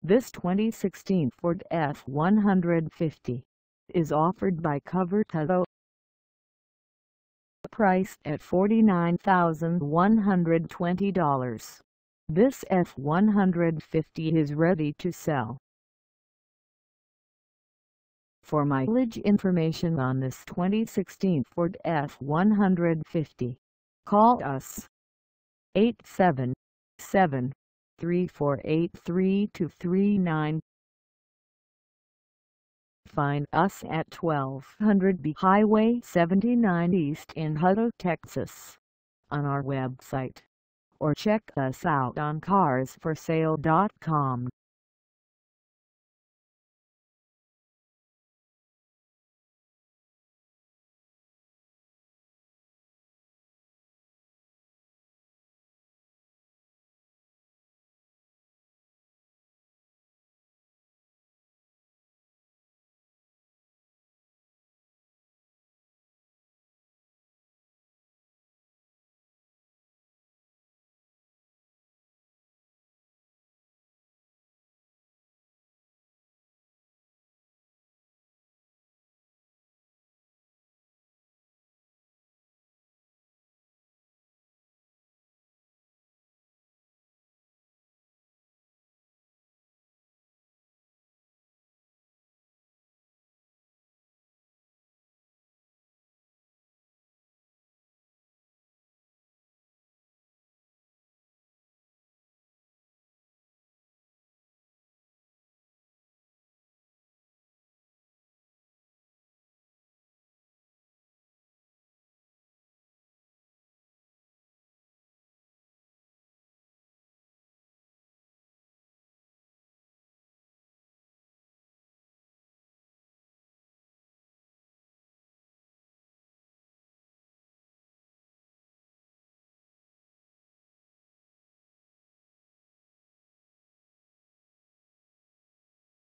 This 2016 Ford F-150 is offered by COVERT Hutto. Priced at $49,120. This F-150 is ready to sell. For mileage information on this 2016 Ford F-150, call us 877-348-3239. Find us at 1200 B Highway 79 East in Hutto, Texas, on our website, or check us out on carsforsale.com.